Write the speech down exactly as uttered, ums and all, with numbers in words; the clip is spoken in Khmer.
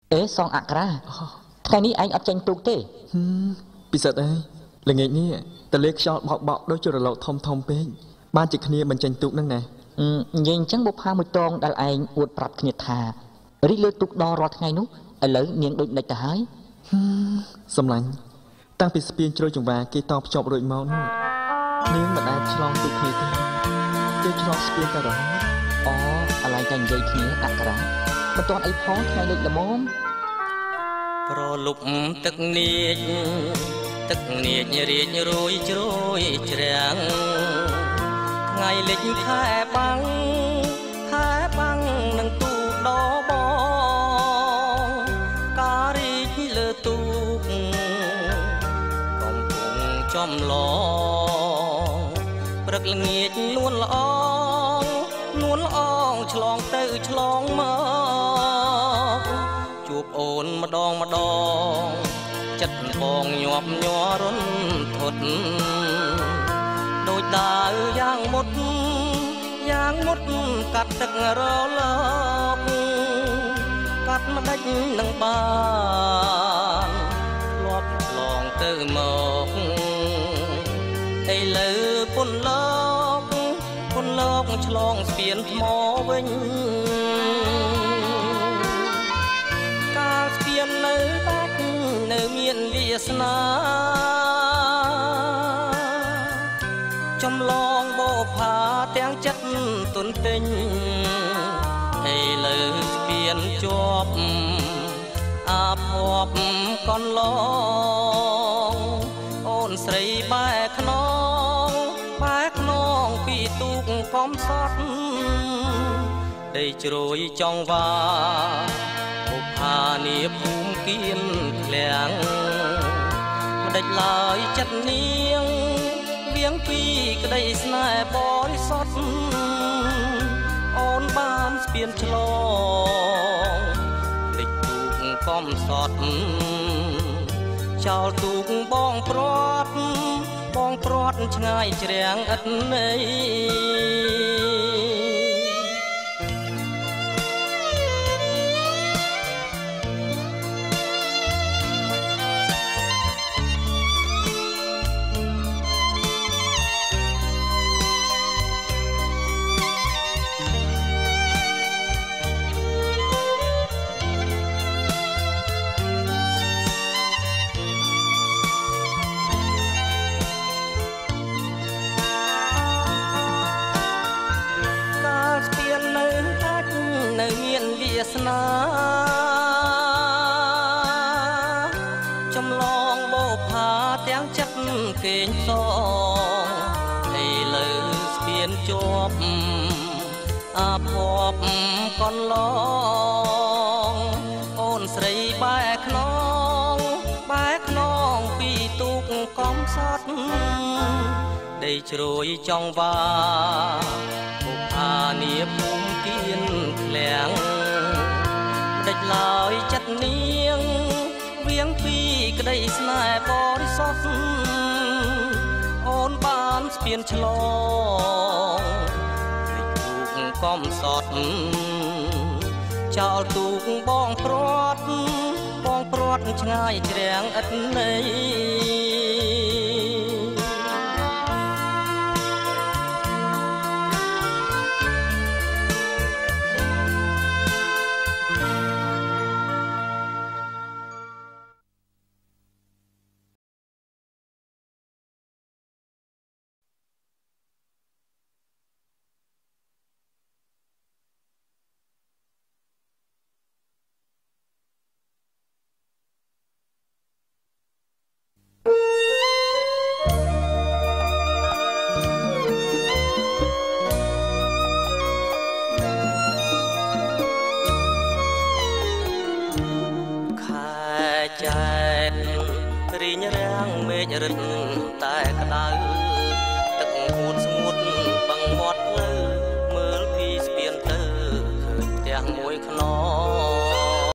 เอ๊ะสองอักราថ្ងៃនេះឯងអត់ចេញទូកទេពិសិដ្ឋអើយល្ងាចនេះតលេខ្យល់បក់បក់ដូចជារលកធំធំពេកបានជាគ្នាមិនចេញទូកនឹងណានិយាយអញ្ចឹងបុផាមួយតងដែលឯងអួតប្រាប់គ្នាថារីកលើទូកដរាល់ថ្ងៃនោះឥឡូវនាងដូចដេចទៅហើយសម្លាញ់តាំងពីស្ពានជ្រោយចង្វាគេតភ្ជាប់រួចមកនោះនាងមិនដែលឆ្លងទូកគ្នាទេគេឆ្លងស្ពានតែរហូតអូឥឡូវតែនិយាយគ្នាអក្សរាមិនទាន់អីផងថ្ងៃលេខល្មមប្រលប់ទឹកនាចទឹកនាចរៀចរួយជ្រោយជ្រាំងថ្ងៃលេខខែបាំងខែបាំងនឹងទូដបងការរីកលើទូកកំពុងចំឡងព្រឹកល្ងាចនួនល្អងនួនល្អងឆ្លងទៅឆ្លងមកជួបអូនម្ដងម្ដងចិត្តបងញាប់ញ័ររន្ធត់ដូចដើរយ៉ាងមុតយ៉ាងមុតកាត់ទឹករលកកាត់មិនដេចនឹងបានធ្លាប់ឆ្លងទៅមកឥឡូវពុនលោកពុនលោកឆ្លងស្ពានថ្មវិញកាលស្ពាននៅដាច់នៅមានវាសនាចំឡងបោផាទាំងចិត្តទុនទិញឥឡូវស្ពានជាប់អាភ័ព្វកន្លងអូនស្រីបែកខ្នងបែកខ្នងពីទូកកំសត់ដីជ្រោយចង្វាបុផានីភូមិគៀនឃ្លាំងមិនដេចឡើយចិត្តនាងវៀងពីក្តីស្នេហ៍បរិសុទ្ធអូនបានស្ពានឆ្លងលិចទូកកំសត់ចោលទូកបងព្រាត់បងព្រាត់ឆ្ងាយជ្រាំងឥតន័យស្នាចំឡងបោផាទាំងចិត្តគេងសងឥឡូវស្ពានជាប់អាភ័ព្វកន្លងអូនស្រីបែកខ្នងបែកខ្នងពីទូកកំសត់ដីជ្រោយចង្វាបុផានីភូមិគៀនឃ្លាំងដេចឡើយចិត្តនាងវៀងពីក្តីស្នេហ៍បរិសុទ្ធអូនបានស្ពានឆ្លងលិចទូកកំសត់ចោលទូកបងព្រាត់បងព្រាត់ឆ្ងាយជ្រាំងឥតន័យចែករីងរាំងមេឃរឹតតែក្តៅ